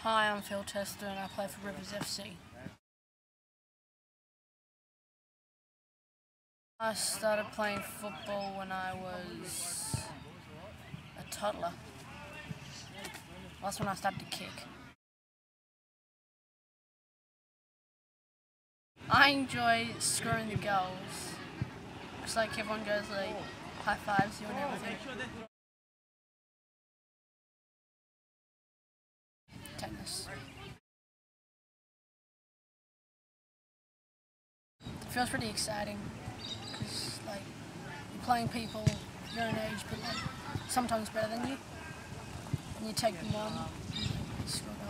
Hi, I'm Phill and I play for Rivers FC. I started playing football when I was a toddler. That's when I started to kick. I enjoy scoring the goals. It's like everyone goes like high fives you and everything. Tennis. It feels pretty exciting because like you're playing people your own age but like sometimes better than you, and you take them on and you score.